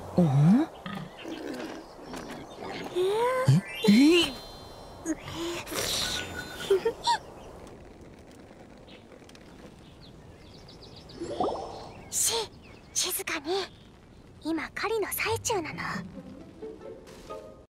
うん。 静かに。今狩りの最中なの。